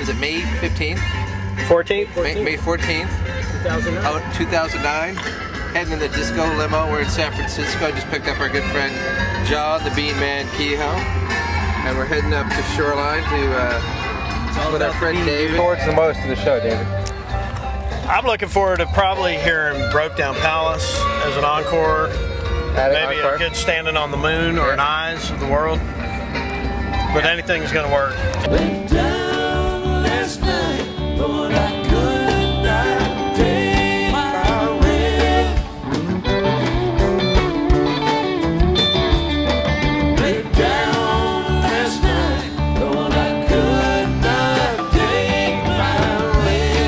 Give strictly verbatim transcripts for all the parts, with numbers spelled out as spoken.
it May fifteenth? fourteenth? May, May fourteenth. two thousand nine. Oh, two thousand nine. Heading in the Disco Limo. We're in San Francisco. Just picked up our good friend John, the Bean Man Kehoe. And we're heading up to Shoreline to uh, with our friend David. What's the most of the show, David? I'm looking forward to probably hearing Broke Down Palace as an encore. At Maybe encore? a good Standing on the Moon or an Eyes of the World. But anything's going to work. Went down last night, but I could not take my way. Went down last night, but I could not take my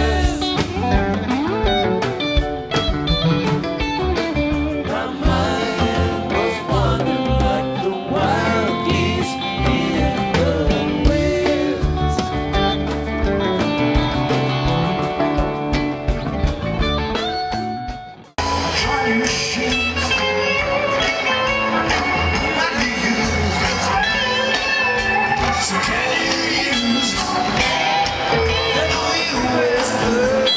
rest. My mind was wandering like the wild geese in the west. Try your shoes. What do you use? So can you use? I know you whisper.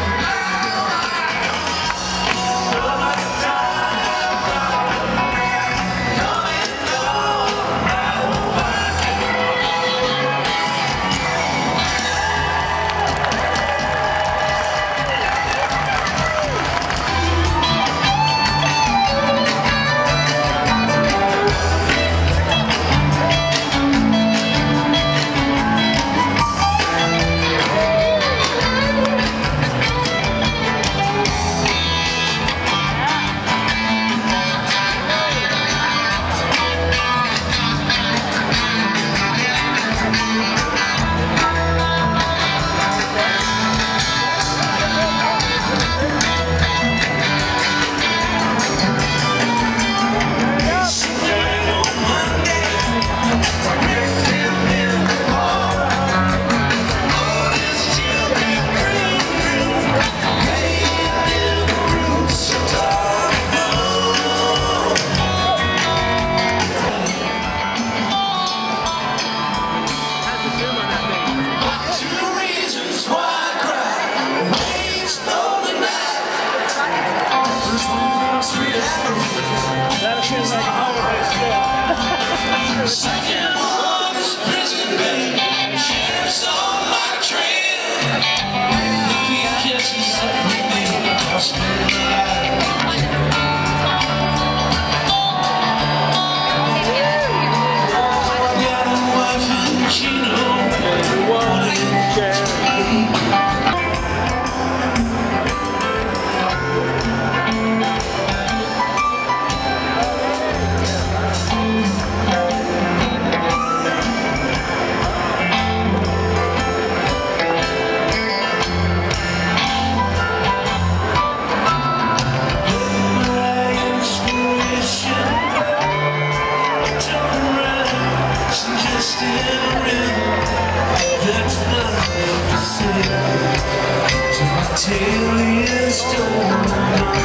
Second one is prison bed. Sheriff's on my trail. If he catches up with me, I'll spend the night. I got a wife and she knows what it is. Tale is told.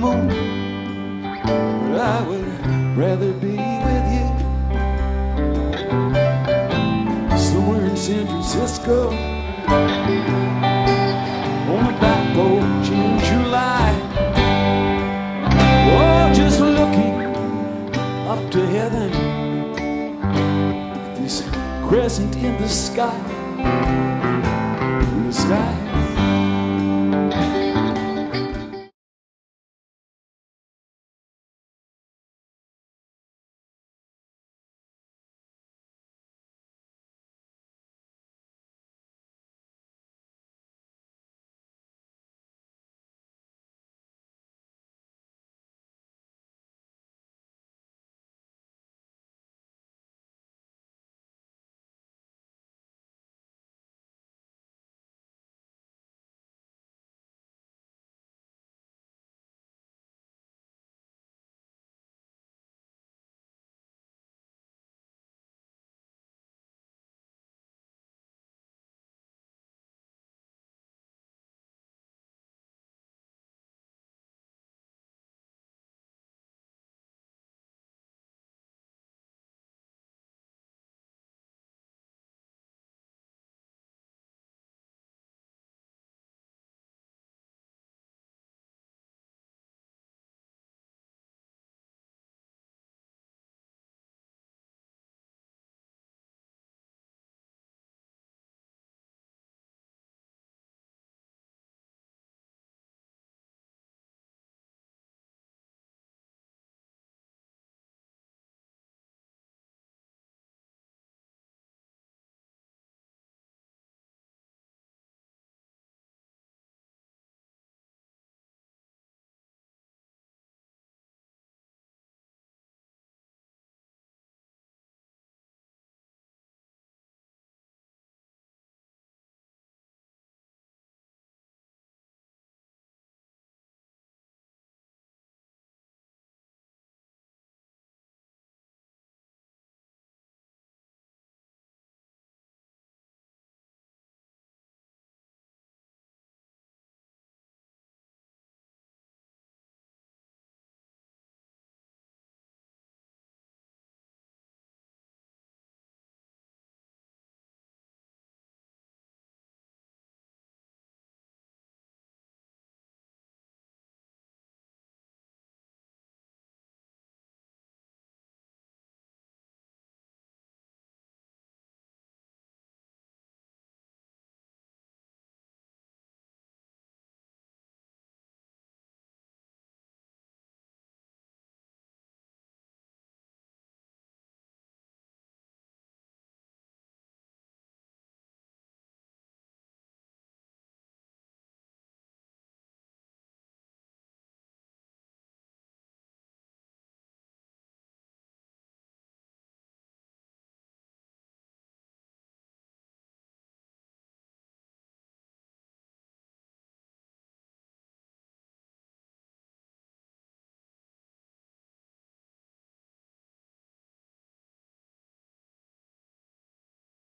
moon, but I would rather be with you. Somewhere in San Francisco, on the back porch in July. Oh, just looking up to heaven at this crescent in the sky, in the sky.